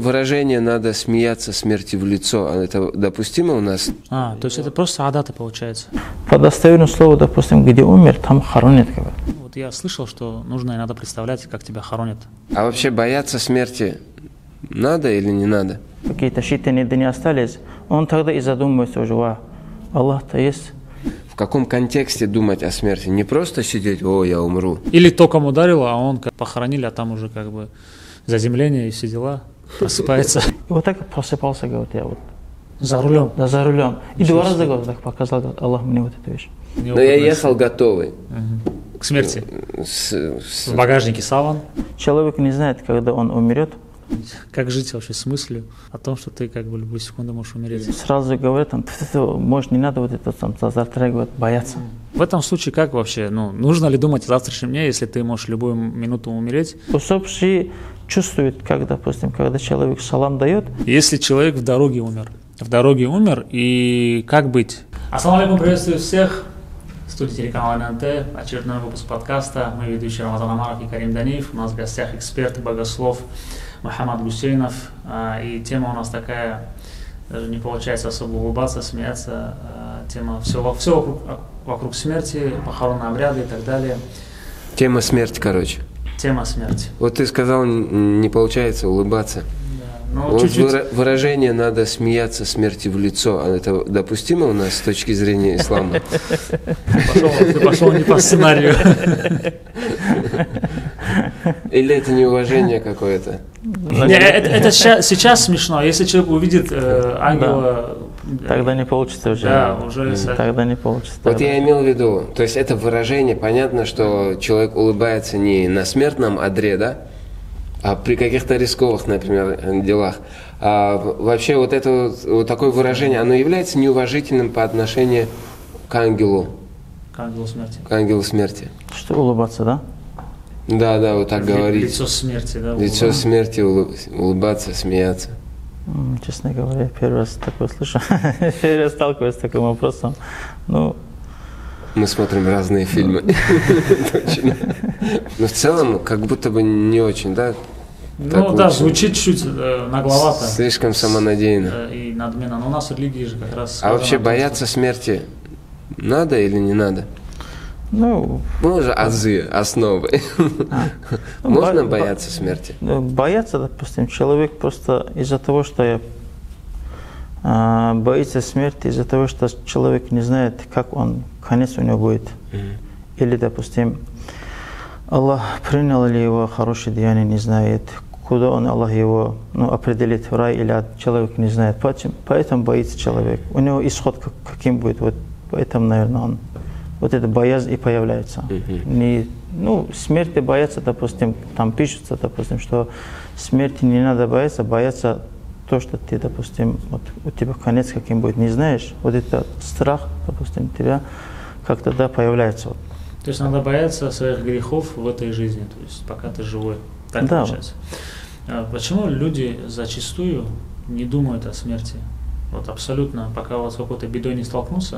выражение «надо смеяться смерти в лицо», а это допустимо у нас? То есть это просто адаты получается? По достоверному слову, допустим, где умер, там хоронят. Вот я слышал, что нужно и надо представлять, как тебя хоронят. А вообще бояться смерти надо или не надо? Какие-то считанные дни остались, он тогда и задумывается уже, Аллах-то есть. В каком контексте думать о смерти? Не просто сидеть, я умру. Или током ударило, а он похоронили, а там уже как бы заземление и все дела, просыпается. И вот так просыпался, говорит, я вот. За рулем? Да, за рулем. И два раза, говорит, так показал, говорит, Аллах мне вот эту вещь. Но я ехал готовый. К смерти? В багажнике саван? Человек не знает, когда он умрет. Как жить вообще с мыслью о том, что ты как бы любую секунду можешь умереть? Сразу говорят, может, не надо вот это завтра, говорит, бояться. В этом случае как вообще, нужно ли думать о завтрашнем дне, если ты можешь любую минуту умереть? Усопший чувствует, как, допустим, когда человек салам дает. Если человек в дороге умер, и как быть? Ассаламу алейкум, приветствую всех. Студия телеканала ННТ, очередной выпуск подкаста. Мы ведущие Рамазан Амаров и Карим Даниев. У нас в гостях эксперт, богослов Мухаммад Гусейнов. И тема у нас такая, даже не получается особо улыбаться, смеяться. Тема все вокруг смерти, похоронные обряды и так далее. Тема смерти, короче. Тема смерти. Вот ты сказал, не получается улыбаться. Вот чуть-чуть... Выражение «надо смеяться смерти в лицо», а это допустимо у нас с точки зрения ислама? Ты пошел не по сценарию. Или это неуважение какое-то? Это сейчас смешно. Если человек увидит ангела... Тогда не получится уже. Да, уже... Тогда не получится. Вот я имел в виду, то есть это выражение, понятно, что человек улыбается не на смертном одре, да? А при каких-то рисковых, например, делах. А вообще вот это вот такое выражение, оно является неуважительным по отношению к ангелу? К ангелу смерти. К ангелу смерти. Что, улыбаться, да? Да, вот так говорить. Лицо смерти, да? Лицо смерти, улыбаться, смеяться. Честно говоря, первый раз такое слышу. Первый раз сталкиваюсь с таким вопросом. Мы смотрим разные фильмы. Точно. Но в целом, как будто бы не очень, да? Звучит чуть нагловато. Слишком самонадеянно. И надменно. Но у нас в религии же как раз... А вообще бояться смерти надо или не надо? Уже азы, основы. Можно бояться смерти? Бояться, допустим, человек просто из-за того, что боится смерти, из-за того, что человек не знает, как конец у него будет. Или, допустим, Аллах принял ли его хорошее деяние, не знает, куда Аллах его определит, в рай или ад, человек не знает. Поэтому боится человек. У него исход каким будет, поэтому, наверное, вот эта боязнь и появляется. Смерти бояться, допустим, там пишется, допустим, что смерти не надо бояться то, что ты, допустим, у тебя конец каким будет, не знаешь, вот этот страх, допустим, тебя как-то появляется. То есть надо бояться своих грехов в этой жизни, то есть пока ты живой. Так получается. Почему люди зачастую не думают о смерти? Абсолютно, пока с какой-то бедой не столкнутся,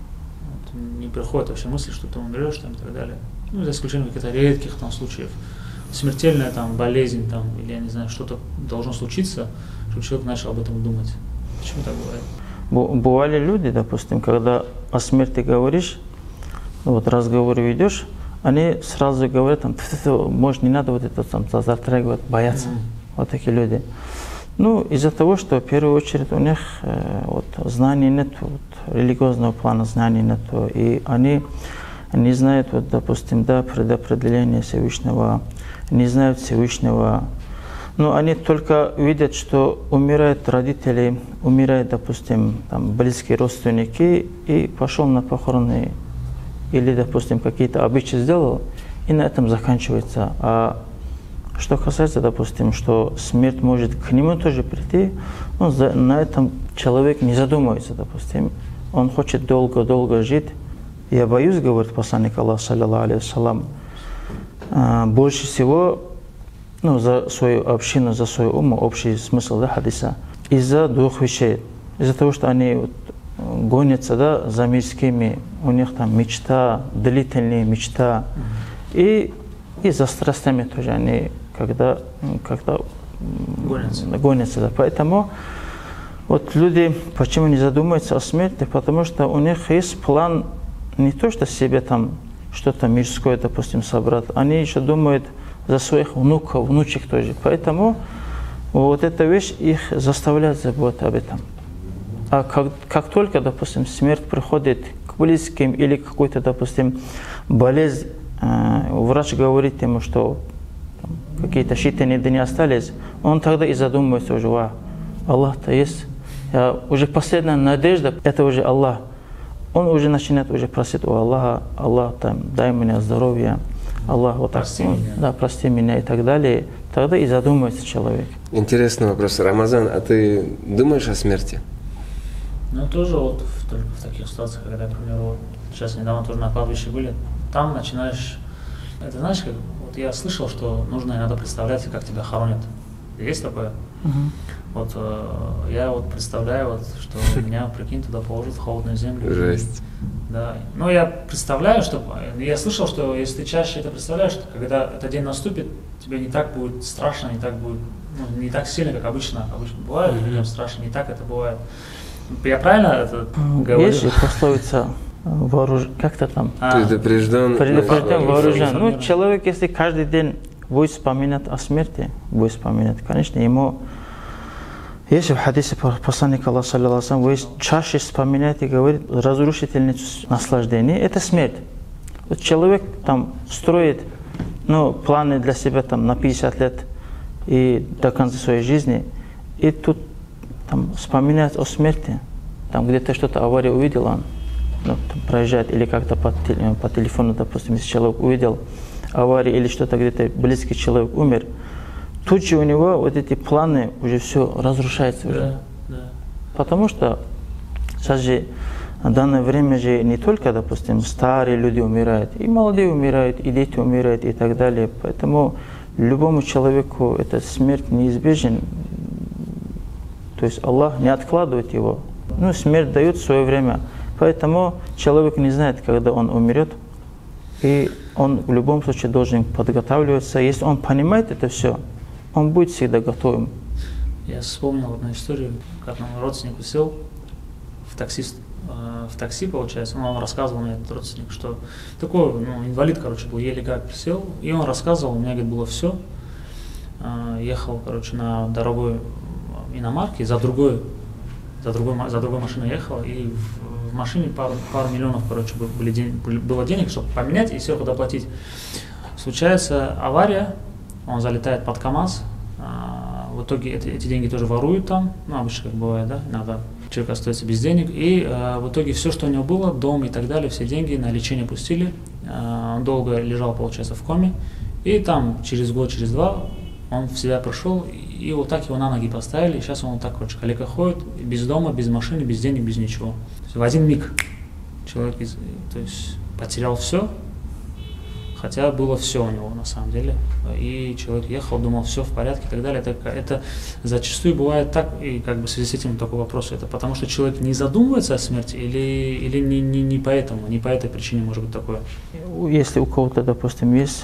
не приходит вообще мысли, что ты умрешь и так далее. За исключением каких-то редких случаев. Смертельная болезнь или я не знаю, что-то должно случиться, чтобы человек начал об этом думать. Почему так бывает? Бывали люди, допустим, когда о смерти говоришь, разговор ведешь, они сразу говорят, может, не надо завтра бояться. Вот такие люди. Из-за того, что в первую очередь у них знаний нет, религиозного плана знаний нет, и они не знают, допустим, предопределения Всевышнего, не знают Всевышнего. Они только видят, что умирают родители, умирают, допустим, близкие родственники, и пошел на похороны, или, допустим, какие-то обычаи сделал, и на этом заканчивается. А что касается, допустим, что смерть может к нему тоже прийти, на этом человек не задумывается, допустим. Он хочет долго-долго жить. Я боюсь, говорит посланник Аллаха, саллаллаху алейхи вассалям, больше всего за свою общину, за свою уму, общий смысл хадиса, из-за двух вещей. Из-за того, что они гонятся за мирскими, у них мечта, длительная мечта, и за страстями тоже они, когда гонятся. Да. Поэтому вот люди почему не задумываются о смерти, потому что у них есть план не то, что себе там что-то мирское, допустим, собрать, они еще думают за своих внуков, внучек тоже. Поэтому вот эта вещь их заставляет забывать об этом. А как только, допустим, смерть приходит к близким или какой-то, допустим, болезнь, врач говорит ему, что какие-то считанные дни остались, он тогда и задумывается уже, Аллах-то есть. Уже последняя надежда, это уже Аллах. Он уже начинает уже просить у Аллаха, Аллах, дай мне здоровье, Аллах, вот так, да, прости меня и так далее. Тогда и задумывается человек. Интересный вопрос. Рамазан, а ты думаешь о смерти? Ну, тоже вот только в таких ситуациях, когда, к примеру, вот, сейчас недавно тоже на кладбище были, там начинаешь, это знаешь, как, вот я слышал, что нужно иногда представлять, как тебя хоронят. Есть такое? Вот я вот представляю, вот, что меня, прикинь, туда положат в холодную землю. Жесть. Да. Но я представляю, что я слышал, что если ты чаще это представляешь, что когда этот день наступит, тебе не так будет страшно, не так будет, ну, не так сильно, как обычно. Обычно бывает, людям страшно, не так это бывает. Я правильно это говорю? Есть пословица как-то там. Предупрежден вооружен. Ну, человек, если каждый день будет вспоминать о смерти, будет вспоминать, конечно, ему. Если в хадисе посланника Аллаха, саллаллаху алейхи ва саллям, вы чаще вспоминаете и говорит, разрушительницу наслаждения, это смерть. Вот человек там строит планы для себя там, на 50 лет и до конца своей жизни, и тут там, вспоминает о смерти, там где-то что-то аварию увидел, он там, проезжает, или как-то по телефону, допустим, если человек увидел аварию или что-то где-то близкий человек умер, тут же у него вот эти планы уже все разрушается уже. Да. Потому что сейчас же в данное время же не только, допустим, старые люди умирают, и молодые умирают, и дети умирают и так далее. Поэтому любому человеку эта смерть неизбежна. То есть Аллах не откладывает его. Смерть дает свое время. Поэтому человек не знает, когда он умрет. И он в любом случае должен подготавливаться. Если он понимает это все, он будет всегда готовым. Я вспомнил одну историю, как нам родственник сел в такси, получается, он рассказывал мне, этот родственник, что такой, инвалид, был, еле как присел, и он рассказывал, у меня, говорит, было все, ехал, на дорогой иномарке, за другой машиной ехал, и в машине пару миллионов, было денег, чтобы поменять и сверху доплатить. Случается авария, он залетает под КАМАЗ, в итоге эти деньги тоже воруют там, обычно как бывает, да, иногда человек остается без денег, и в итоге все, что у него было, дом и так далее, все деньги на лечение пустили, он долго лежал, получается, в коме, и там через год, через два он в себя пришел, и вот так его на ноги поставили, и сейчас он вот так, калека ходит, без дома, без машины, без денег, без ничего. То есть в один миг человек потерял все, хотя было все у него на самом деле. И человек ехал, думал, все в порядке и так далее. Это зачастую бывает так, и в связи с этим такой вопрос, это потому что человек не задумывается о смерти или не поэтому, не по этой причине может быть такое? Если у кого-то, допустим, есть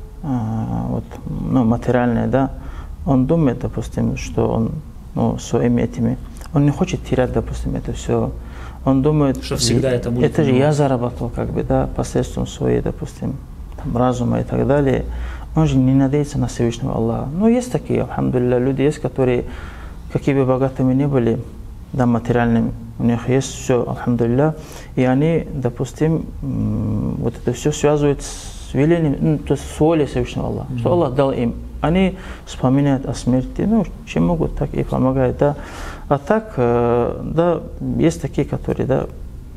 материальное, да, он думает, допустим, что он своими этими, он не хочет терять, допустим, это все. Он думает, что всегда это будет. Это же я заработал, посредством своей, допустим, разума и так далее. Он же не надеется на Всевышнего Аллаха. Есть такие, алхамдулилля, люди есть, которые, какие бы богатыми ни были, да, материальными, у них есть все, алхамдулилля, и они, допустим, вот это все связывают с велением, то есть с волей Всевышнего Аллаха, что Аллах дал им. Они вспоминают о смерти, чем могут, так и помогают, да. А так, да, есть такие, которые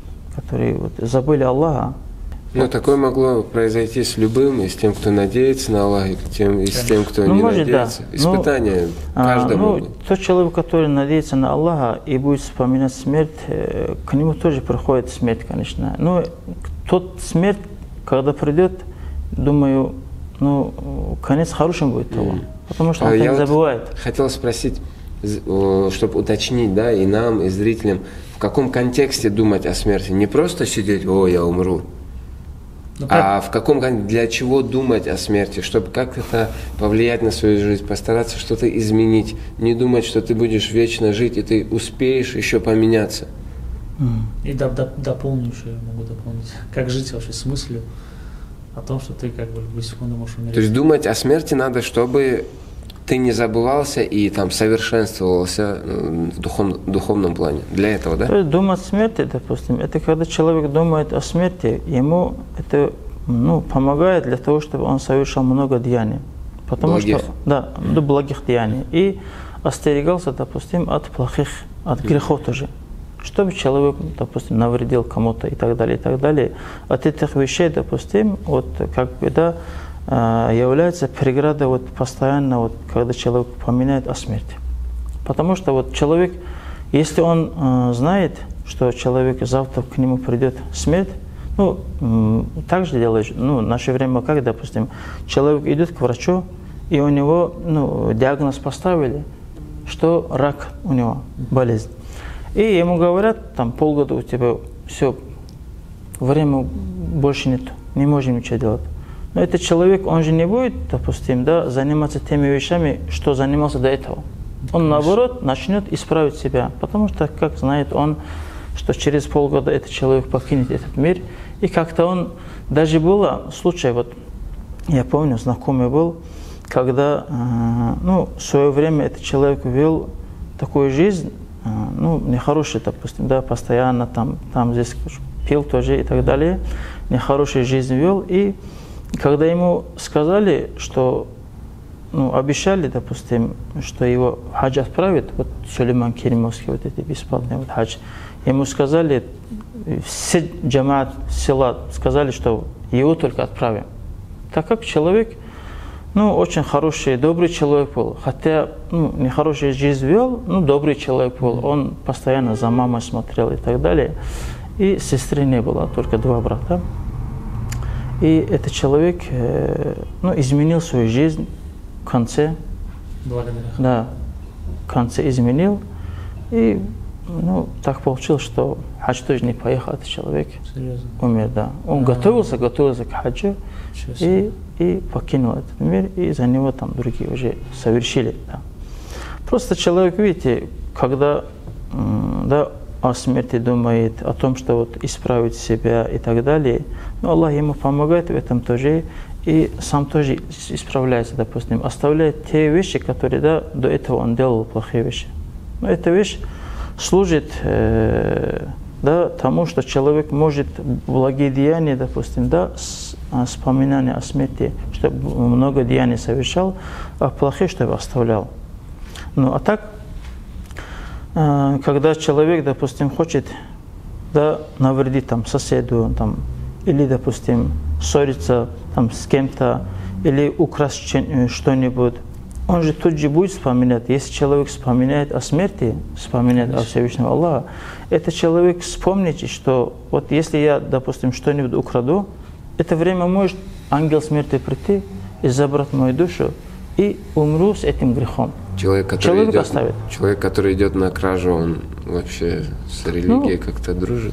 забыли Аллаха. Такое могло произойти с любым, и с тем, кто надеется на Аллаха, и с тем, кто не надеется. Да. Испытания каждому. Тот человек, который надеется на Аллаха и будет вспоминать смерть, к нему тоже приходит смерть, конечно. Но тот смерть, когда придет, думаю, конец хорошим будет того. Потому что он не забывает. Хотел спросить, чтобы уточнить, да, и нам, и зрителям, в каком контексте думать о смерти? Не просто сидеть, я умру. А в каком для чего думать о смерти? Чтобы как это повлиять на свою жизнь, постараться что-то изменить. Не думать, что ты будешь вечно жить, и ты успеешь еще поменяться. И дополню еще, могу дополнить. Как жить вообще с мыслью о том, что ты как бы в любую секунду можешь умереть. То есть думать о смерти надо, чтобы ты не забывался и там совершенствовался в духовном плане. Для этого, да? То есть думать о смерти, допустим, это когда человек думает о смерти, ему это помогает для того, чтобы он совершал много деяний. Потому что, да, благих деяний. И остерегался, допустим, от плохих, от грехов тоже. Чтобы человек, допустим, навредил кому-то и так далее, и так далее. От этих вещей, допустим, вот как бы, да, является преградой вот постоянно, вот, когда человек поминает о смерти. Потому что вот человек, если он знает, что человек завтра к нему придет смерть, так же делаешь, в наше время, как, допустим, человек идет к врачу, и у него диагноз поставили, что рак у него, болезнь. И ему говорят, там полгода у тебя все, времени больше нет, не можем ничего делать. Но этот человек, он же не будет, допустим, да, заниматься теми вещами, что занимался до этого. Он, наоборот, начнет исправить себя, потому что, как знает он, что через полгода этот человек покинет этот мир. И как-то он, даже было случай, вот я помню, знакомый был, когда, в свое время этот человек вел такую жизнь, нехорошую, допустим, да, постоянно там здесь пил тоже и так далее, нехорошую жизнь вел. И когда ему сказали, что, обещали, допустим, что его в хадж отправят, вот Сулейман Керимовский, вот эти бесплатные вот хадж, ему сказали, все джамаат села сказали, что его только отправим. Так как человек, очень хороший, добрый человек был, хотя нехорошую жизнь вел, добрый человек был, он постоянно за мамой смотрел и так далее. И сестры не было, только 2 брата. И этот человек изменил свою жизнь в конце. Благодаря. Да, в конце изменил. И так получилось, что хадж тоже не поехал, этот человек. Серьезно? Умер, да. Он готовился к хаджу и покинул этот мир, и за него там другие уже совершили. Да. Просто человек, видите, когда о смерти думает, о том, что вот исправить себя и так далее, Аллах ему помогает в этом тоже, и сам тоже исправляется, допустим, оставляет те вещи, которые до этого он делал плохие вещи. Но эта вещь служит тому, что человек может благие деяния, допустим, вспоминание о смерти, чтобы много деяний совершал, а плохие, чтобы оставлял. А так, когда человек, допустим, хочет навредить соседу, или, допустим, ссориться с кем-то, или украсть что-нибудь, он же тут же будет вспоминать. Если человек вспоминает о смерти, вспоминает о Всевышнем Аллаха, этот человек вспомнит, что вот если я, допустим, что-нибудь украду, это время может ангел смерти прийти и забрать мою душу, и умру с этим грехом. Человек, который идет на кражу, он вообще с религией как-то дружит?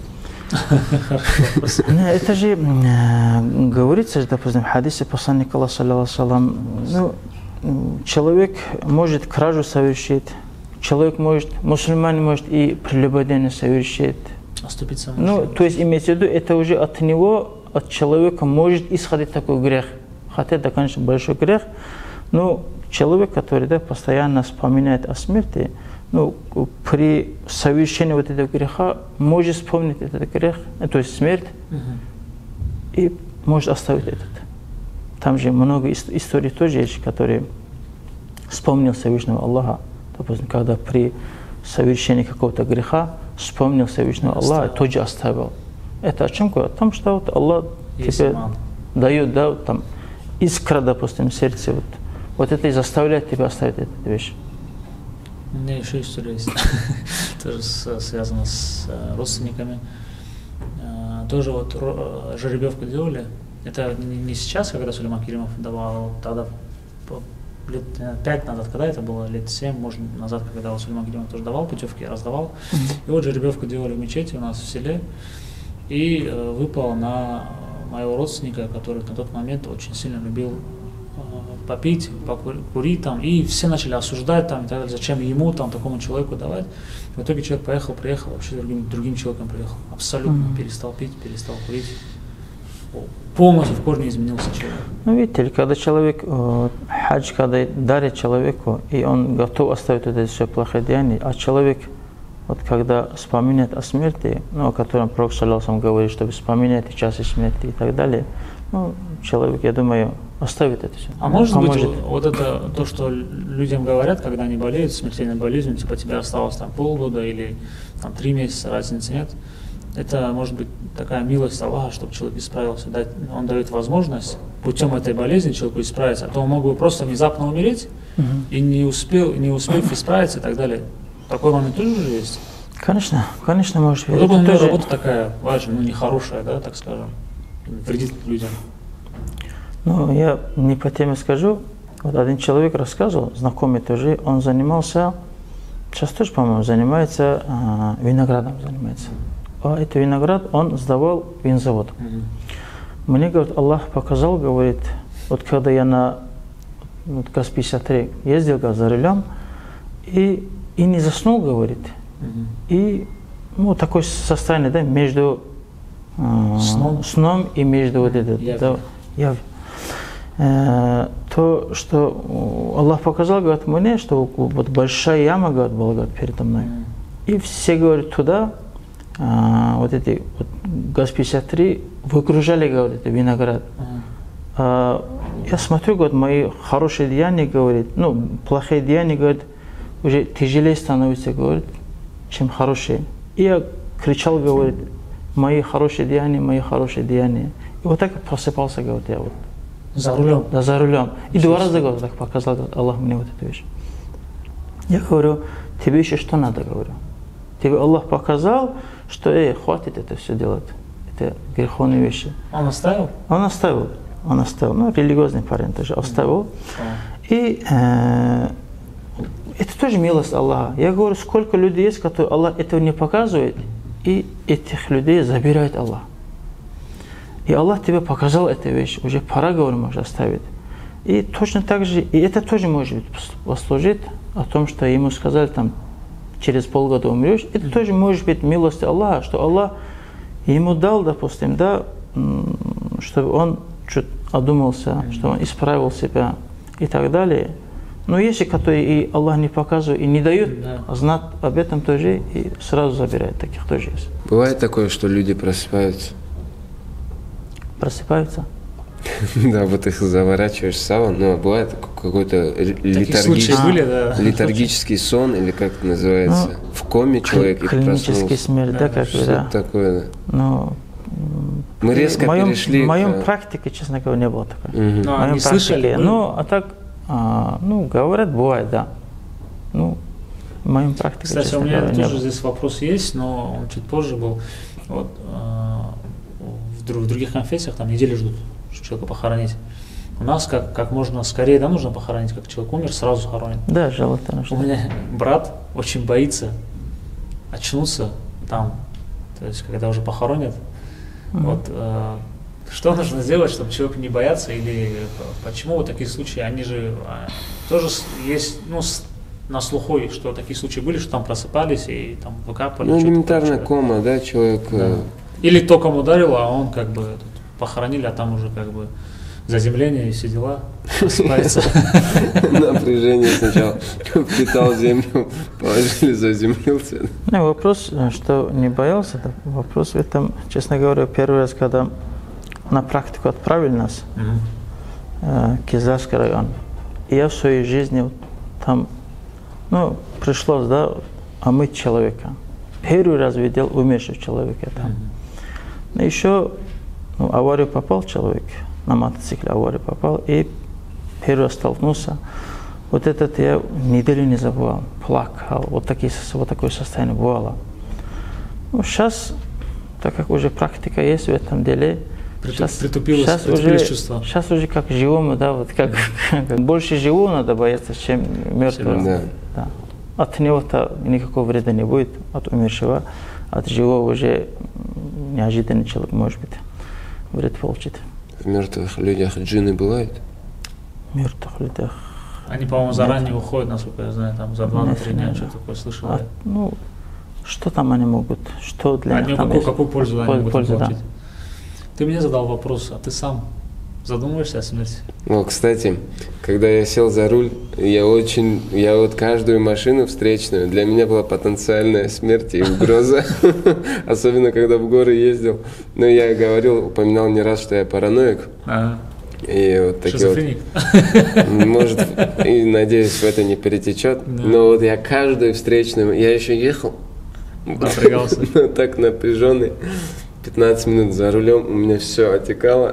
Это же говорится, допустим, в хадисе посланника Аллаха, саллаллаху алейхи, человек может кражу совершить, человек может, мусульманин может и прелюбодение совершить. Оступиться. То есть имеется в виду, это уже от него, от человека может исходить такой грех. Хотя это, конечно, большой грех, но человек, который постоянно вспоминает о смерти, при совершении вот этого греха может вспомнить этот грех, то есть смерть, и может оставить этот. Там же много историй тоже есть, которые вспомнил Всевышнего Аллаха, допустим, когда при совершении какого-то греха вспомнил Всевышнего Аллаха, тоже оставил. Это о чем говорит? О том, что вот Аллах тебе дает, искра, допустим, в сердце, вот это и заставляет тебя оставить эту вещь. У меня еще история есть, тоже связана с родственниками. Тоже вот жеребьевку делали. Это не сейчас, когда Сулейман Керимов давал, тогда лет 5 назад, когда это было, лет 7, может, назад, когда Сулейман Керимов тоже давал путевки, раздавал. И вот жеребьевку делали в мечети у нас в селе. И выпал на моего родственника, который на тот момент очень сильно любил попить, покурить там, и все начали осуждать там, и так далее, зачем ему, там, такому человеку давать. В итоге человек приехал, вообще другим человеком приехал. Абсолютно перестал пить, перестал курить. Полностью в корне изменился человек. Ну, видите, когда человек, хадж, когда дарит человеку, и он готов оставить вот эти все плохие деяния, а человек, вот когда вспоминает о смерти, ну, о котором Пророк саллаллаху говорит, чтобы вспоминать часы смерти и так далее, ну, человек, я думаю, оставит это все. А может быть, вот это то, что людям говорят, когда они болеют смертельной болезнью, типа тебе осталось там полгода или там 3 месяца, разницы нет, это может быть такая милость Аллаха, чтобы человек исправился. Он дает возможность путем этой болезни человеку исправиться. А то он мог бы просто внезапно умереть и не успев исправиться и так далее. Такой момент тоже есть? Конечно, конечно, может быть. Вот это тоже работа такая важная, ну нехорошая, да, так скажем, вредит людям. Ну, я не по теме скажу. Вот один человек рассказывал, знакомый тоже, он занимался, сейчас тоже, по-моему, занимается, виноградом занимается. А этот виноград он сдавал в винзавод. Мне, говорит, Аллах показал, говорит, вот когда я на ГАЗ-53 ездил, говорит, за рулем, и не заснул, говорит. И ну, такое состояние, да, между сном и между вот это, то, что Аллах показал, говорит, мне, что вот большая яма, говорит, была, говорит, передо мной. И все, говорит, туда, вот эти вот ГАЗ-53 выгружали, говорит, это виноград. Я смотрю, говорит, мои хорошие деяния, говорит, ну, плохие деяния, говорит, уже тяжелее становятся, говорит, чем хорошие. И я кричал, говорит, мои хорошие деяния, мои хорошие деяния. И вот так просыпался, говорит, я вот. За рулем? Да, за рулем. И 2 раза, говорит, так показал, говорит, Аллах мне вот эту вещь. Я говорю, тебе еще что надо, говорю. Тебе Аллах показал, что, хватит это все делать. Это греховные вещи. Он оставил? Он оставил. Ну, религиозный парень тоже оставил. И это тоже милость Аллаха. Я говорю, сколько людей есть, которые Аллах этого не показывает, и этих людей забирает Аллах. И Аллах тебе показал эту вещь, уже пора, говорю, можешь оставить. И точно так же, и это тоже может быть послужит о том, что ему сказали, там, через полгода умрешь, это тоже может быть милость Аллаха, что Аллах ему дал, допустим, да, чтобы он чуть одумался, чтобы он исправил себя и так далее. Но есть, которые и Аллах не показывает, и не дают знать об этом тоже, и сразу забирает, таких тоже есть. Бывает такое, что люди просыпаются? Просыпаются? Да, вот их заворачиваешь в саван, но бывает какой-то летаргический сон, или как это называется, в коме человек и проснулся. Клинический смерть, да, как бы, да. Что-то такое, да. Но мы резко перешли. В моем практике, честно говоря, не было такого. Но не слышали? Ну, а так, ну, говорят, бывает, да. Ну, в моем практике, кстати, честно у меня говоря, тоже здесь вопрос есть, но он чуть позже был. Вот, в других конфессиях там недели ждут, чтобы человека похоронить. У нас как можно скорее, да, нужно похоронить, как человек умер, сразу хоронят. Да, желательно. У меня брат очень боится очнуться там, то есть когда уже похоронят. Вот, что нужно сделать, чтобы человеку не бояться, или почему вот такие случаи, они же тоже есть, ну, на слуху, что такие случаи были, что там просыпались и там выкапывали. Ну, элементарная кома, да, человек. Да. Или током ударило, а он как бы похоронили, а там уже как бы заземление и все дела, просыпается. Напряжение сначала впитал землю, положили, заземлился. Вопрос, что не боялся, вопрос в этом, честно говоря, первый раз, когда на практику отправили нас, Кизлярский район, и я в своей жизни там, ну, пришлось, да, омыть человека. Первый раз видел умершего человека там. Но еще в аварию попал человек, на мотоцикле аварию попал, и первый раз столкнулся. Вот этот я неделю не забывал, плакал, вот такое состояние бывало. Ну, сейчас, так как уже практика есть в этом деле, притупились чувства. Сейчас уже как живому, да, вот как больше живого надо бояться, чем мертвого. Да. От него-то никакого вреда не будет, от умершего, от живого уже неожиданный человек может быть. вред получить. В мертвых людях джинны бывают? В мертвых людях. Они, по-моему, заранее уходят, насколько я знаю, там за 2-3 дня, что такое слышал. Ну, что там они могут? Что для них там какую пользу они могут получить? Да. Ты мне задал вопрос, а ты сам задумываешься о смерти? Ну, кстати, когда я сел за руль, я вот каждую машину встречную, для меня была потенциальная смерть и угроза, особенно когда в горы ездил. Но я говорил, упоминал не раз, что я параноик. И вот такие вот, может, и надеюсь, в это не перетечет. Да. Но вот я каждую встречную, я еще ехал, напрягался, так напряженный, 15 минут за рулем, у меня все отекало.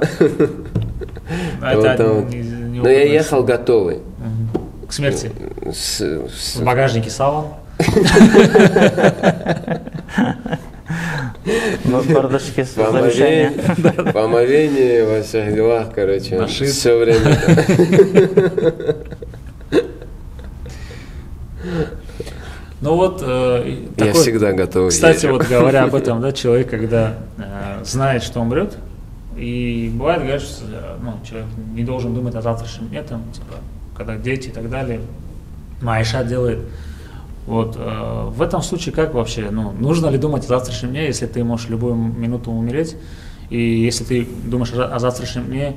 Но я ехал готовый. К смерти? В багажнике сало? Бардачки с завышением. В омовении, во всех делах, короче, все время. Ну вот, я всегда готов. Кстати, вот говоря об этом, да, человек, когда знает, что умрет, и бывает, говорят, что человек не должен думать о завтрашнем дне, там, типа, когда дети и так далее, Майша делает. Вот, в этом случае как вообще, нужно ли думать о завтрашнем дне, если ты можешь любую минуту умереть, и если ты думаешь о завтрашнем дне,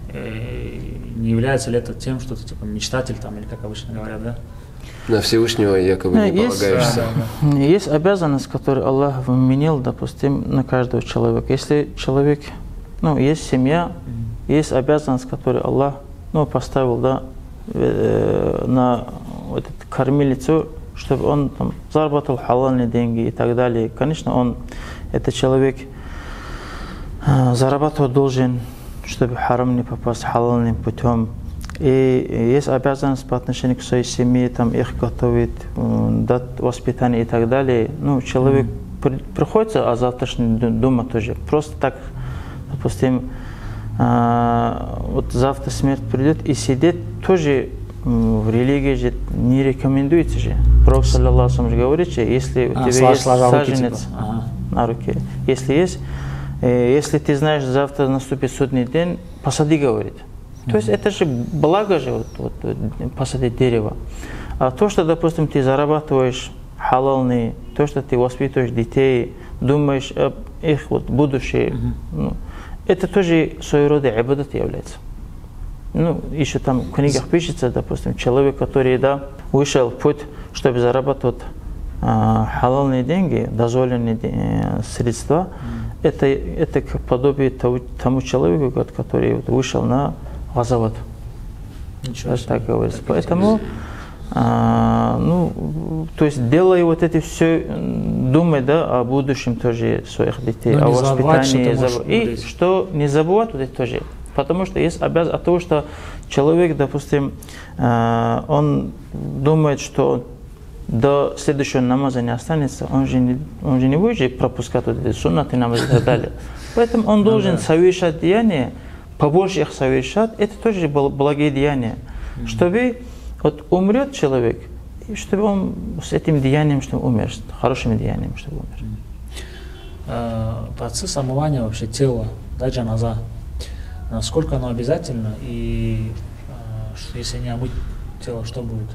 не является ли это тем, что ты типа мечтатель там, или как обычно говорят, да? На Всевышнего якобы не полагаешься. Есть обязанность, которую Аллах вменил, допустим, на каждого человека. Если человек, есть семья, есть обязанность, которую Аллах, поставил, да, на вот эту кормилицу, чтобы он там зарабатывал халальные деньги и так далее. Конечно, этот человек зарабатывать должен, чтобы харам не попасть халальным путем. И есть обязанность по отношению к своей семье, там их готовить, дать воспитание и так далее. Человек приходится о завтрашнем думать тоже. Просто так, допустим, вот завтра смерть придет и сидеть тоже в религии же не рекомендуется же. Пророк саллаллаху алейхи говорит, что если у тебя есть саженец на руке, если ты знаешь, завтра наступит судный день, посади, говорит. То есть это же благо же посадить дерево. А то, что, допустим, ты зарабатываешь халалный, то, что ты воспитываешь детей, думаешь об их будущем, это тоже своего рода ибадат является. Еще там в книгах пишется, допустим, человек, который вышел в путь, чтобы зарабатывать халалные деньги, дозволенные средства, это как подобие тому человеку, который вышел на газоват. Так говорится. Поэтому, то есть делай вот это все, думай, о будущем тоже своих детей, о воспитании. И что не забывать вот это тоже. Потому что есть обязанность от того, что человек, допустим, он думает, что до следующего намаза не останется, он же не будет пропускать вот эти суннаты намазы и так далее. Поэтому он должен совершать деяния, побольше их совершать, это тоже благие деяния. Чтобы умрет человек, чтобы он с этим деянием, чтобы умер, с хорошими деяниями, чтобы умер. Процесс омывания вообще тела, джаназа, насколько оно обязательно, и если не омыть тело, что будет?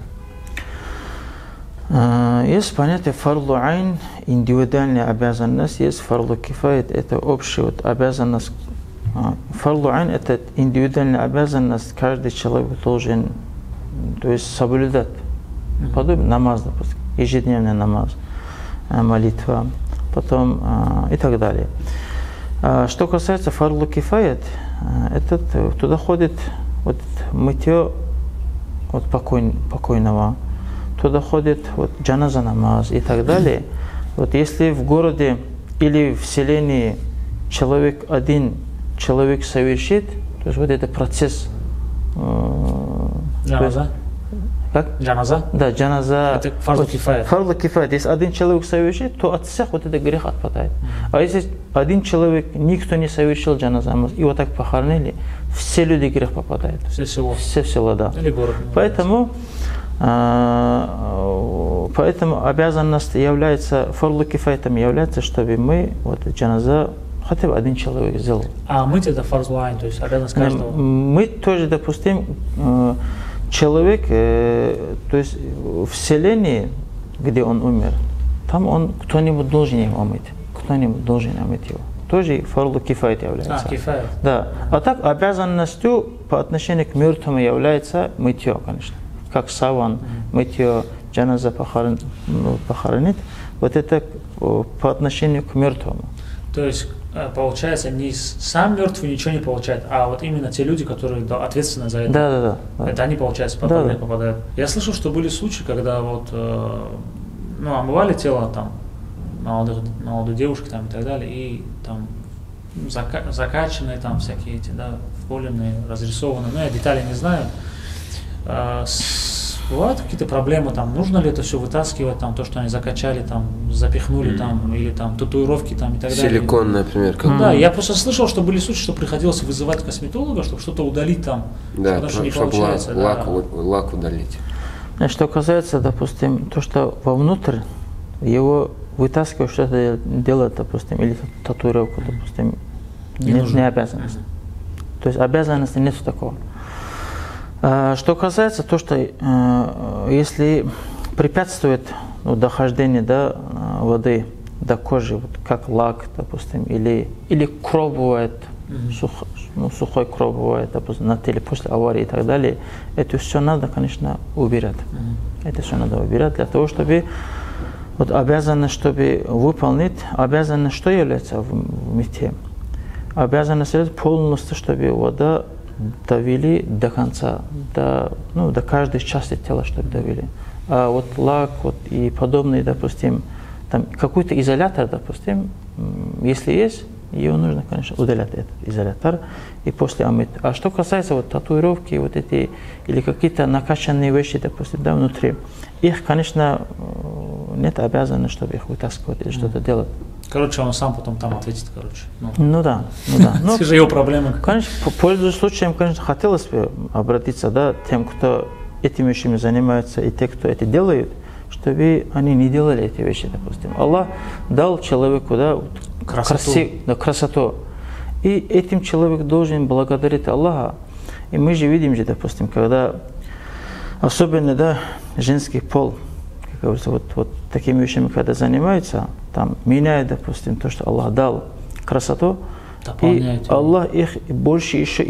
Есть понятие фарду айн, индивидуальная обязанность, есть фарду кифайт, это общая обязанность. Фарду айн это индивидуальная обязанность, каждый человек должен, то есть соблюдать. Подобно намаз, допустим, ежедневный намаз, молитва, потом и так далее. Что касается фарду кифайт, туда ходит мытье покойного, туда ходит джаназа намаз и так далее. Если в городе или в селении один человек совершит, то есть этот процесс. Джаназа? Как? Джаназа? Да, джаназа. Это фарду кифайт. Фарду кифайт. Если один человек совершит, то от всех этот грех отпадает. А если один человек, никто не совершил джаназа, и так похоронили, все люди грех попадают. Все село. Все село, да. Или город. Поэтому обязанность является, фарду кифайтом является, чтобы мы джаназа хотя бы один человек сделал. А мыть это фарзлайн, то есть обязанность каждого? Мыть тоже, допустим, человек, то есть в селении, где он умер, там кто-нибудь должен его мыть, кто-нибудь должен омыть его. Тоже фарду кифайт является. Кифайт. Да. А так обязанностью по отношению к мертвому является мытье, конечно. Как саван, мытье, джаназа похоронить, вот это по отношению к мертвому. То есть, получается, не сам мертвый ничего не получает, а вот именно те люди, которые ответственны за это. Да. Это они, получается, попадают. Я слышал, что были случаи, когда вот, омывали тело там, молодой девушки там, и так далее, и там закачанные там всякие эти, да, вколенные, разрисованные, я деталей не знаю. Бывают какие-то проблемы, там, нужно ли это все вытаскивать, там, то, что они закачали, там, запихнули, там, или там татуировки, там, и так далее. Силикон, например. Да, я просто слышал, что были случаи, что приходилось вызывать косметолога, чтобы что-то удалить там, потому что не получается. Лак удалить. Что касается, допустим, то, что вовнутрь, его вытаскивать, что-то делать, допустим, или татуировку, допустим, не обязанность. То есть обязанности нет такого. Что касается то, что если препятствует дохождение до воды, до кожи, вот как лак, допустим, или кровь бывает, сухой кровь бывает, допустим, на теле после аварии и так далее, это все надо, конечно, убирать. Это все надо убирать для того, чтобы вот обязанность, чтобы выполнить, обязанность, что является в мытье? Обязанность полностью, чтобы вода довели до конца, до каждой части тела, чтобы довели. А вот лак и подобные, допустим, там какой-то изолятор, допустим, если есть, ее нужно, конечно, удалять этот изолятор и после омыть. А что касается вот татуировки, вот эти, или какие-то накачанные вещи, допустим, да, внутри, их, конечно, нет обязанности, чтобы их вытаскивать или что-то делать. Короче, он сам потом там ответит, короче. Ну да. Это же его проблема. Конечно, пользуясь случаем, конечно, хотелось бы обратиться, да, тем, кто этими вещами занимается, и те, кто это делают, чтобы они не делали эти вещи, допустим. Аллах дал человеку, да, красоту. И этим человек должен благодарить Аллаха. И мы же видим, допустим, когда особенно, да, женский пол, как говорится, вот такими вещами, когда занимаются, там меняют, допустим, то, что Аллах дал красоту, и Аллах их больше еще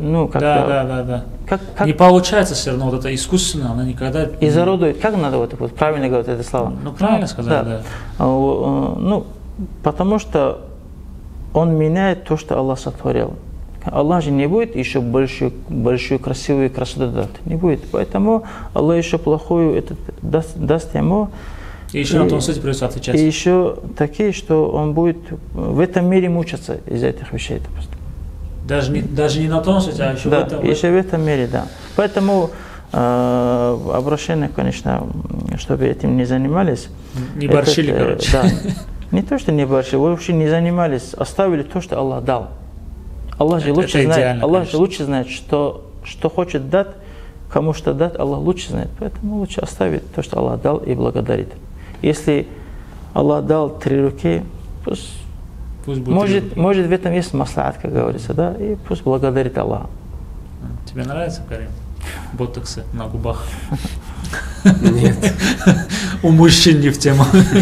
Да. Не получается все равно, вот это искусственно, она никогда... Изуродует, как надо вот правильно говорить это слово? Правильно сказали, да. Потому что он меняет то, что Аллах сотворил. Аллах же не будет еще большую красивую красоту дать, не будет. Поэтому Аллах еще плохую даст ему. И еще на том свете придется отвечать. И еще такие, что он будет в этом мире мучиться из-за этих вещей. Даже не на том свете, а еще в этом мире. Еще в этом мире, да. Поэтому обращение, конечно, чтобы этим не занимались. Не борщили, короче. Да. Не то, что не борщили, вообще не занимались, оставили то, что Аллах дал. Аллах же лучше знает, Аллах же лучше знает, что хочет дать, кому что дать, Аллах лучше знает. Поэтому лучше оставить то, что Аллах дал, и благодарить. Если Аллах дал 3 руки, пусть будет может в этом есть маслахат, как говорится, да, и пусть благодарит Аллаха. Тебе нравится, Карим, ботоксы на губах? Нет. У мужчин не в тему.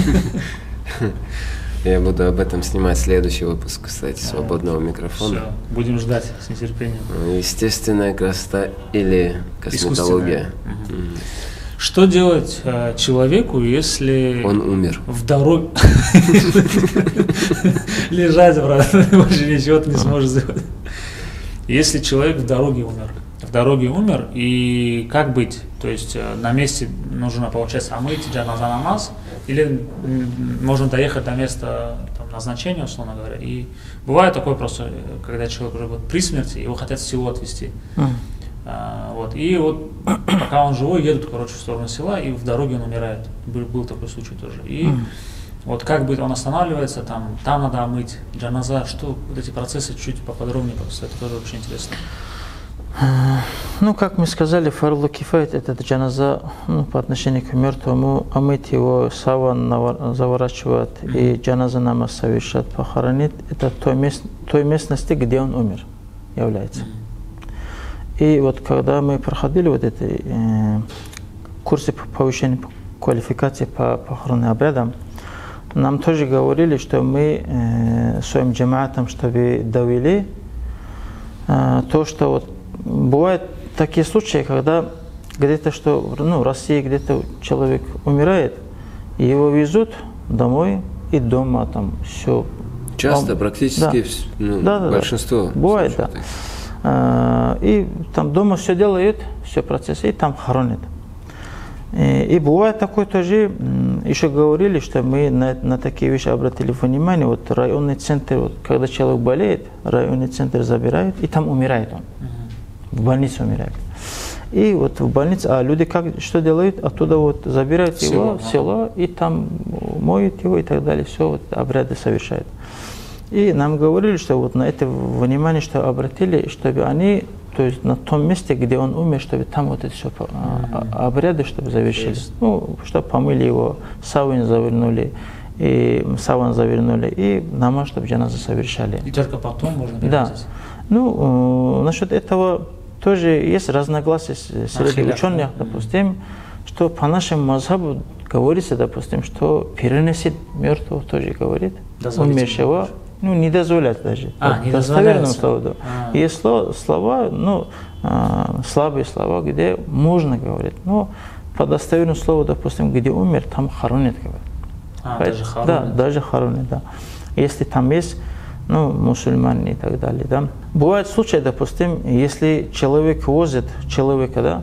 Я буду об этом снимать следующий выпуск, кстати, свободного микрофона. Все, будем ждать с нетерпением. Естественная красота или косметология. Что делать человеку, если он умер? В дороге лежать, брат, больше ничего ты не сможешь сделать. Если человек в дороге умер, и как быть? То есть на месте нужно, получается, омыть джаназа намаз, или можно доехать до места там, назначения, условно говоря. И бывает такое просто, когда человек уже при смерти, его хотят в село отвезти. И вот пока он живой, едут, короче, в сторону села, и в дороге он умирает. Был такой случай тоже. И вот как бы он останавливается, там надо омыть джаназа, что вот эти процессы чуть поподробнее, просто это тоже очень интересно. Ну, как мы сказали, фарлу кифайт, это джаназа, ну, по отношению к мертвому, омыть его, саван заворачивать и джаназа намаз совершать, похоронить, это той местности, где он умер, является. И вот когда мы проходили вот эти курсы по повышению квалификации по похоронным обрядам, нам тоже говорили, что мы своим джамаатам, чтобы довели то, что вот бывают такие случаи, когда где-то что, ну, в России где-то человек умирает, и его везут домой, и дома там все. Часто, практически да. Большинство. Бывает, да. И там дома все делают, все процессы, и там хоронят. И бывает такое тоже, еще говорили, что мы на такие вещи обратили внимание, вот районный центр, вот, когда человек болеет, районный центр забирает, и там умирает он. В больнице умирает. И вот в больнице, а люди что делают? Оттуда вот забирают его в село, и там моют его и так далее, все вот обряды совершают. И нам говорили, что вот на это внимание, что обратили, чтобы они, то есть на том месте, где он умер, чтобы там вот это все обряды, чтобы завершили. Ну, чтобы помыли его, саван завернули, и намаз, чтобы джаназа совершали. И только потом можно переносить? Да. Ну, насчет этого тоже есть разногласия среди ученых, допустим, что по нашему мазхабу говорится, допустим, что переносить мертвого тоже говорит, умершего, ну, не дозволяет даже. Достоверным словом. Есть слова, ну, слабые слова, где можно говорить, но по достоверному слову, допустим, где умер, там хоронят, говорят. Даже хоронят? Да, даже хоронят, да. Если там есть, ну, мусульмане и так далее, да. Бывают случаи, допустим, если человек возит человека, да,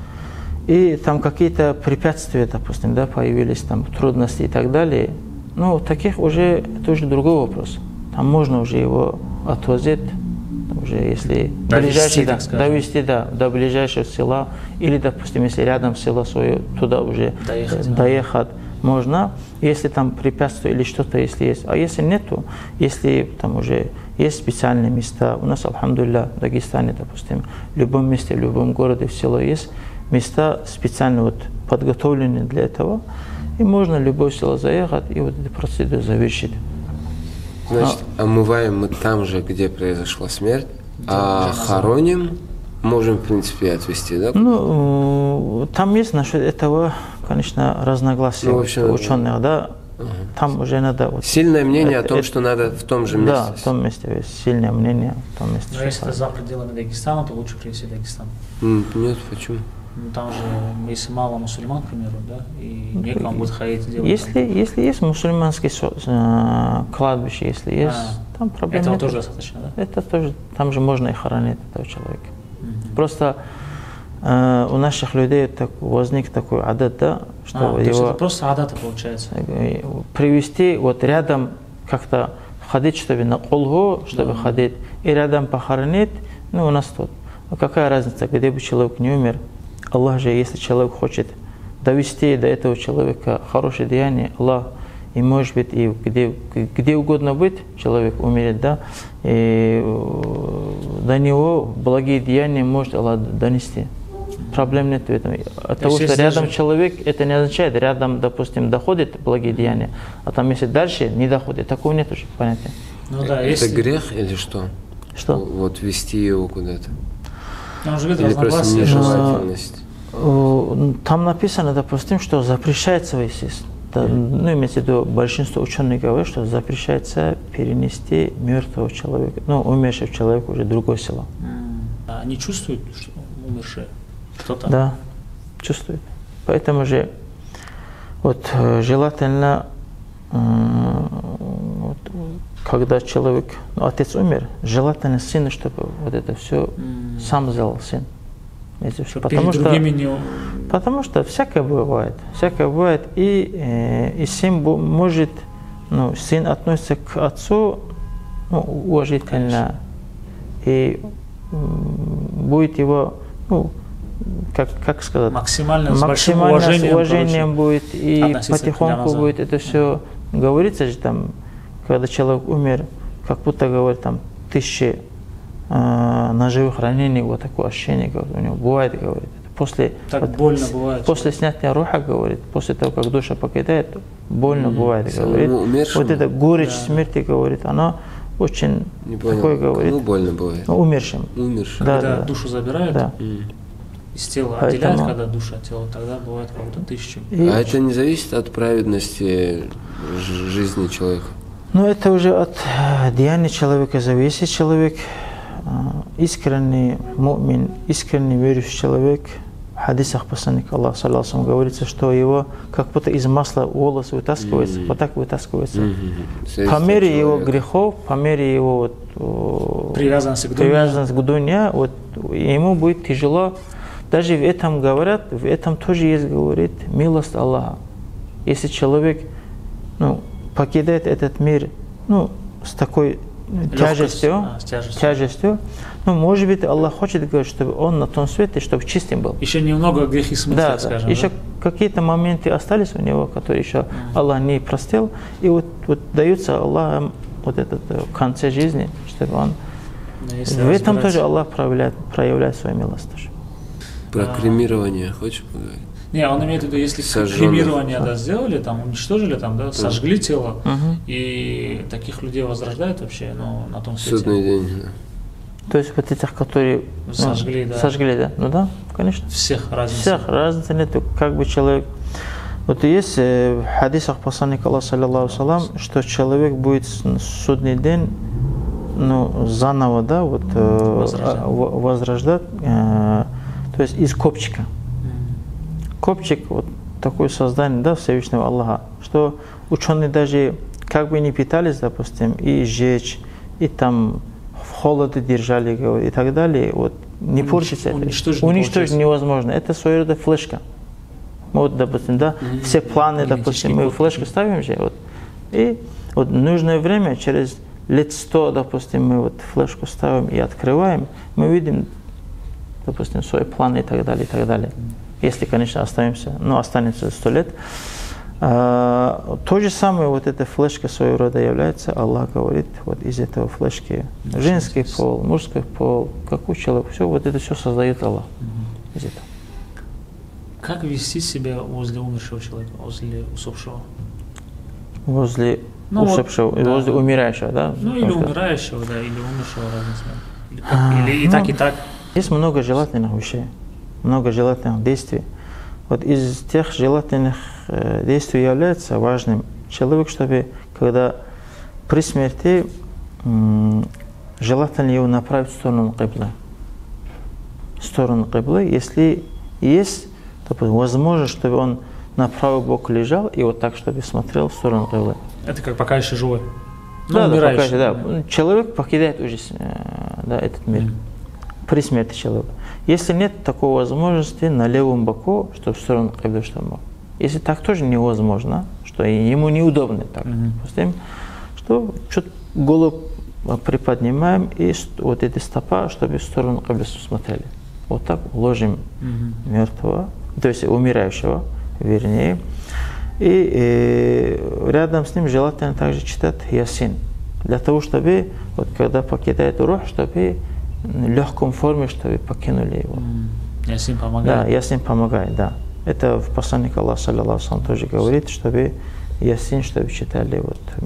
и там какие-то препятствия, допустим, да, появились, там трудности и так далее, ну, таких уже, это уже другой вопрос. Там можно уже его отвозить, уже если довести, до ближайшего села, или, допустим, если рядом село свое, туда уже доехать можно, если там препятствие или что-то, если есть. А если нету, если там уже есть специальные места, у нас, алхамдулилля, в Дагестане, допустим, в любом месте, в любом городе, в село есть места специально вот подготовленные для этого, и можно в любое село заехать и вот эту процедуру завершить. Значит, омываем мы там же, где произошла смерть, а хороним можем, в принципе, отвезти, да? Ну, там есть насчет этого, конечно, разногласия ученых, да. Там уже надо... Вот, сильное мнение о том, что надо в том же месте. Да, в том месте есть сильное мнение. В том месте. Но если за пределами Дагестана, то лучше привезти Дагестан. Нет, почему? Ну, там же, если мало мусульман, к примеру, да, и некому будет ходить делать. Если есть мусульманские кладбища, если есть, там проблем нет. Этого тоже достаточно, да? Это тоже, там же можно и хоронить этого человека. Просто у наших людей возник такой адат, да, что то есть это просто адат получается. Привести вот рядом как-то ходить, чтобы на колгу, чтобы ходить, и рядом похоронить, ну у нас тут. Какая разница, где бы человек не умер? Аллах же, если человек хочет довести до этого человека хорошее деяние, Аллах, и может быть, и где угодно быть, человек умерет, да, и до него благие деяния может Аллах донести. Проблем нет в этом. От того, что рядом человек, это не означает, рядом, допустим, доходит благие деяния, а там если дальше не доходит, такого нет уже понятия. Ну, да, это грех или что? Что? Вот вести его куда-то. Или просто нежелательность? Там написано, допустим, что запрещается, ну, имеется в виду, большинство ученых говорят, что запрещается перенести мертвого человека, ну, умершего человека уже в другое село. Они чувствуют, что умершие? Кто-то? Да, чувствуют. Поэтому же вот желательно, вот, когда человек, ну, отец умер, желательно сыну, чтобы вот это все сам сделал сын. Потому что всякое бывает, и сын может, ну, сын относится к отцу, ну, уважительно, и будет его, ну, как сказать, максимально с уважением будет, и потихоньку будет это все говорится же там, когда человек умер, как будто говорит там 1000 ножевых ранений, вот такое ощущение, у него бывает, говорит. После, так вот, больно бывает. После снятия руха, говорит, после того, как душа покидает, больно бывает, говорит. Вот эта горечь смерти, говорит, она очень такое, говорит. Ну, больно бывает. Ну, умершим. Когда душу забирают, из тела отделяют, когда душа от тела, тогда бывает как будто 1000. А это не зависит от праведности жизни человека? Ну, это уже от деяния человека зависит. Человек, искренний му'мин, искренний верующий человек, в хадисах посланника Аллаха, саллаллаху алейхи ва саллям, говорится, что его как будто из масла волос вытаскивается, вот так вытаскивается. По мере его грехов, по мере его привязанности к дунья, вот, ему будет тяжело. Даже в этом говорят, в этом тоже есть, говорит, милость Аллаха. Если человек покидает этот мир с такой тяжестью, может быть, Аллах хочет, говорит, чтобы он на том свете, чтобы чистым был. Еще немного грехи смыслят, скажем. Еще какие-то моменты остались у него, которые еще Аллах не простил, и вот даются Аллахом вот этот в конце жизни, чтобы он... В этом тоже Аллах проявляет свою милость тоже. Про кремирование хочешь поговорить? Не, он имеет в виду, если кремирование сделали, там, уничтожили, там, сожгли тело, и таких людей возрождают вообще, на том свете. Судный день, да. То есть вот этих, которые сожгли, да? Ну да, конечно. Всех разницы нет. Как бы человек... Вот есть в хадисах посланника Аллаха, саллаллаху алейхи ва саллям, что человек будет в судный день заново, да, вот возрождать, то есть из копчика. Копчик, вот такое создание, да, Всевышнего Аллаха, что ученые даже как бы не питались, допустим, и сжечь, и там в холоде держали, и так далее, вот не портится это. Уничтожить невозможно. Это своего рода флешка. Вот, допустим, да, все планы, допустим, мы флешку ставим же, вот, и вот в нужное время, через лет 100, допустим, мы вот флешку ставим и открываем, мы видим, допустим, свои планы и так далее, и так далее. Если, конечно, останется 100 лет. То же самое, вот эта флешка своего рода является, Аллах говорит, вот из этого флешки женский пол, мужской пол, какой человек, все, вот это все создает Аллах из этого. Как вести себя возле умершего человека, возле усопшего? Возле усопшего, возле умирающего, да? Или умирающего, да, или умершего разных. Или и так, и так. Есть много желательных вещей, много желательных действий. Вот из тех желательных действий является важным человек, чтобы когда при смерти желательно его направить в сторону киблы. В сторону киблы, если есть возможно, чтобы он на правый бок лежал и вот так, чтобы смотрел в сторону киблы. Это как пока еще живой. Да, пока еще, да. Человек покидает уже этот мир. При смерти человека. Если нет такой возможности на левом боку, чтобы в сторону киблы, чтобы мог. Если так тоже невозможно, что ему неудобно так, допустим, что чуть голову приподнимаем и вот эти стопа, чтобы в сторону киблы смотрели. Вот так ложим мертвого, то есть умирающего, вернее. И рядом с ним желательно также читать ясин. Для того, чтобы, вот, когда покидает рух, чтобы в легком форме, чтобы покинули его. Ясин помогает? Да, ясин помогает, да. Это в посланнике Аллаха, саллаллаху алейхи ва саллям, тоже говорит, чтобы ясин, чтобы читали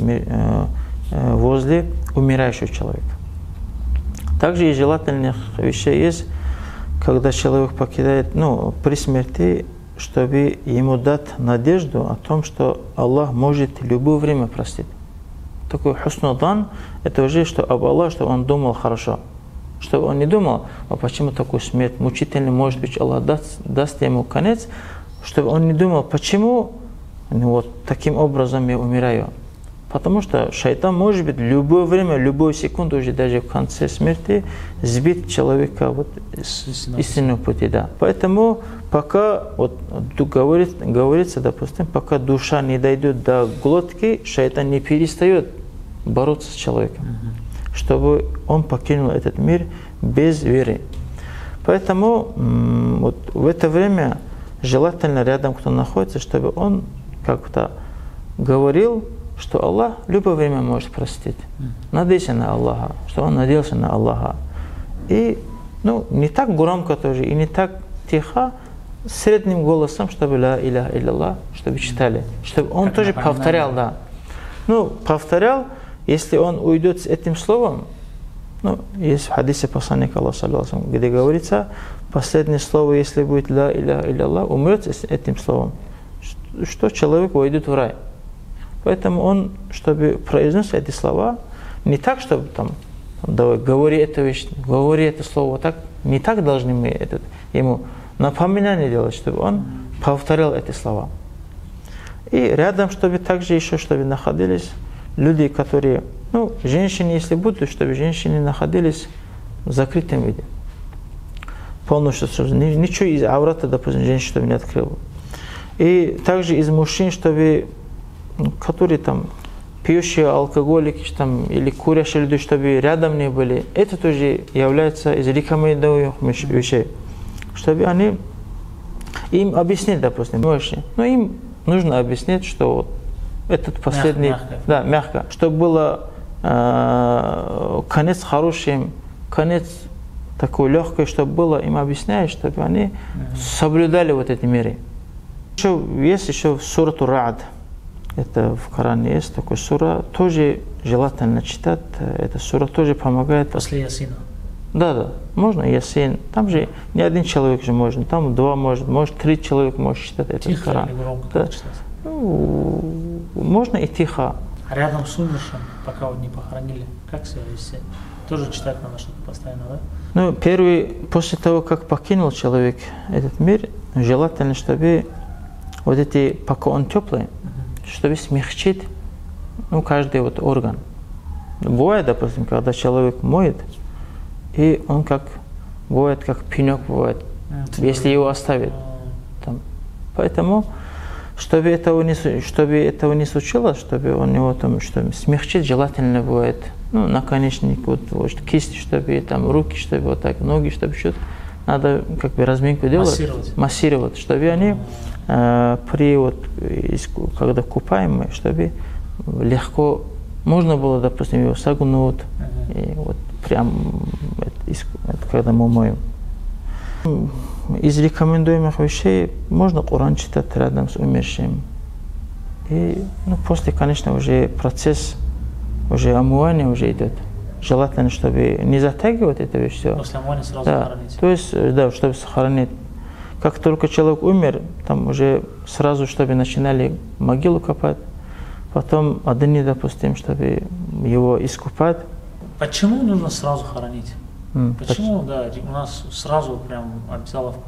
возле умирающего человека. Также из желательных вещей есть, когда человек покидает, при смерти, чтобы ему дать надежду о том, что Аллах может в любое время простить. Такой хусну-дан, это уже что об Аллахе, чтобы он думал хорошо. Чтобы он не думал, а почему такой смерть мучительный, может быть, Аллах даст ему конец, чтобы он не думал, почему вот таким образом я умираю. Потому что шайтан может быть в любое время, в любую секунду, уже даже в конце смерти, сбить человека с истинного пути. Да. Поэтому пока, говорится, допустим, пока душа не дойдет до глотки, шайтан не перестает бороться с человеком, чтобы он покинул этот мир без веры. Поэтому вот в это время желательно рядом, кто находится, чтобы он как-то говорил, что Аллах в любое время может простить. Надейся на Аллаха, что он надеялся на Аллаха. И ну, не так громко тоже, и не так тихо, средним голосом, чтобы ля иляха илляллах, чтобы читали. Чтобы он тоже повторял, да. Ну, повторял, если он уйдет с этим словом, ну, есть в хадисе посланника Аллаха, где говорится, последнее слово, если будет ля иляха илляллах, умрет с этим словом, что человек уйдет в рай. Поэтому он, чтобы произнес эти слова, не так, чтобы там, давай, говори эту вещь, говори это слово, так, не так должны мы ему напоминание делать, чтобы он повторял эти слова. И рядом, чтобы также еще, чтобы находились люди, которые, ну, женщины, если будут, чтобы женщины находились в закрытом виде. Полностью, ничего из аврата, допустим, женщин, чтобы не открыл. И также из мужчин, чтобы, которые там, пьющие алкоголики там, или курящие люди, чтобы рядом не были, это тоже является из рекомендуемых вещей. Чтобы они им объяснить, допустим, мощнее. Но им нужно объяснить, что вот этот последний, мягко. Да, мягко, чтобы было конец хорошим, конец такой легкий, чтобы было, им объясняешь, чтобы они соблюдали вот эти меры. Есть еще сурату Ра'д. Это в Коране есть такой сура, тоже желательно читать. Эта сура тоже помогает. После Ясина. Да, можно Ясин. Там же не один человек же может, там два может 3 человека может читать этот Коран. Тихо или громко да. читать? Ну, можно и тихо. А рядом с умершим, пока вот не похоронили, как себя вести? Тоже читать надо что-то постоянно, да? Ну, после того, как покинул человек этот мир, желательно, чтобы вот эти, пока он теплый, чтобы смягчить, ну, каждый вот орган. Бывает, допустим, когда человек моет, и он как, бывает, как пенек бывает, если его оставить. Там. Поэтому, чтобы этого не случилось, чтобы он его там, чтобы смягчить, желательно бывает, ну, наконечник, вот кисть, чтобы там руки, чтобы вот так, ноги, чтобы что-то, надо как бы разминку делать, массировать, чтобы они при вот, когда купаем, чтобы легко можно было, допустим, его согнуть, и вот прям когда мы моем. Из рекомендуемых вещей можно Коран читать рядом с умершим. И ну, после, конечно, уже процесс уже омывания уже идет. Желательно, чтобы не затягивать это вещь все. После омывания сразу хоронить. То есть, да, чтобы сохранить. Как только человек умер, там уже сразу, чтобы начинали могилу копать, потом одни, допустим, чтобы его искупать. Почему нужно сразу хоронить? Почему, да, у нас сразу прям обязаловка?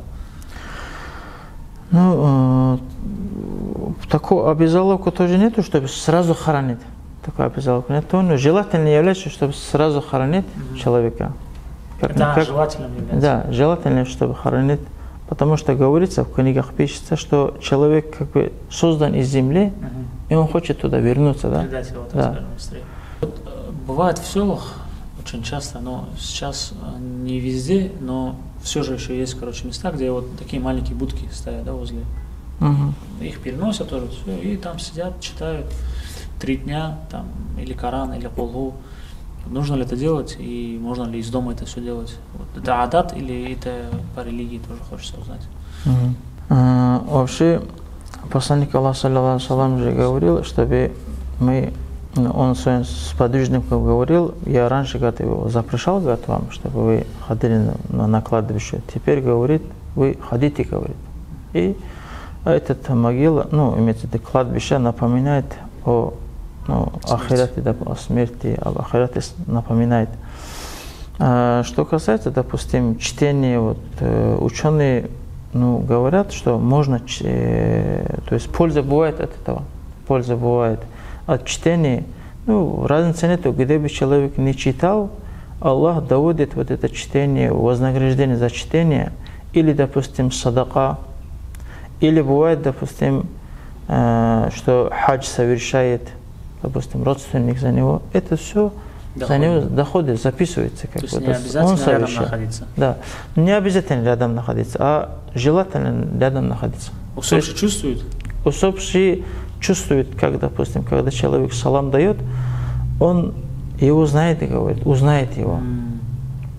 Ну, такой обязаловку тоже нету, чтобы сразу хоронить. Такой обязаловку нету, но желательно является, чтобы сразу хоронить человека. Да, желательно является. Да, желательно, чтобы хоронить. Потому что говорится, в книгах пишется, что человек как бы создан из земли, и он хочет туда вернуться. Да? Передать его, так скажем, быстрее. Вот, бывает в селах очень часто, но сейчас не везде, но все же еще есть, короче, места, где вот такие маленькие будки стоят, да, возле. Их переносят тоже, все, и там сидят, читают 3 дня, там, или Коран, или Кулгу. Нужно ли это делать и можно ли из дома это все делать? Вот, это адат или это по религии тоже хочется узнать? Вообще, посланник Аллаха, саллаллаху алейхи ва саллям, же говорил, чтобы мы, он своим сподвижникам говорил, я раньше его запрещал вам, чтобы вы ходили на кладбище. Теперь говорит, вы ходите, говорит. И эта могила, ну, имеется в виду кладбище, напоминает о ахирате, да, о смерти, об ахирате напоминает. Что касается, допустим, чтения, вот, ученые говорят, что можно, то есть польза бывает от этого, польза бывает от чтения. Ну, разницы нету, где бы человек не читал, Аллах доводит вот это чтение, вознаграждение за чтение, или, допустим, садака, или бывает, допустим, что хадж совершает, допустим, родственник за него, это все за него доходы записывается. Как то есть не обязательно рядом находиться? Да, не обязательно рядом находиться, а желательно рядом находиться. Усопший чувствует? Усопший чувствует, как, допустим, когда человек салам дает, он его знает и говорит, узнает его.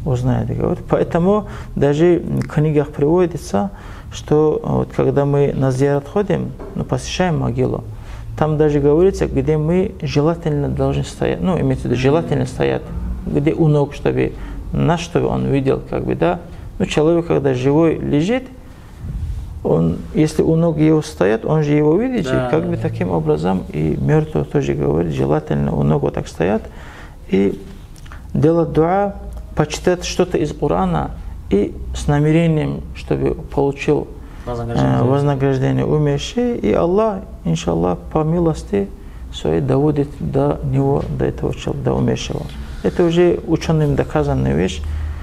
узнает, говорит. Поэтому даже в книгах приводится, что вот когда мы на зиярат ходим, посещаем могилу, там даже говорится, где мы желательно должны стоять, имеется в виду, желательно стоять, где у ног, чтобы он видел, да. Человек, когда живой лежит, если у ног его стоят, он же его видит, да, таким образом и мертвый тоже говорит, желательно у ног вот так стоят, и делать дуа, почитать что-то из Корана, и с намерением, чтобы получил вознаграждение умерший, и Аллах, иншаллах, по милости своей доводит до него, до этого человека, до умершего. Это уже ученым доказанная вещь,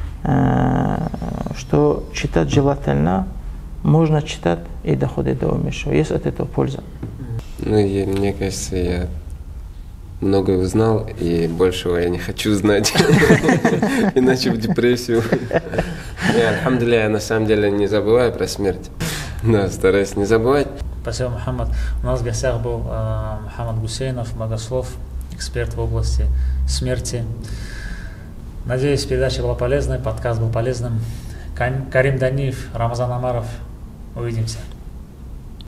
что читать желательно, можно читать и доходить до умершего. Есть от этого польза. Мне кажется, я многое узнал, и большего я не хочу знать, иначе в депрессию. Альхамдулилля, я на самом деле не забываю про смерть. Да, стараюсь не забывать. Спасибо, Мухаммад. У нас в гостях был Мухаммад Гусейнов, богослов, эксперт в области смерти. Надеюсь, передача была полезной, подкаст был полезным. Карим Даниев, Рамазан Амаров. Увидимся.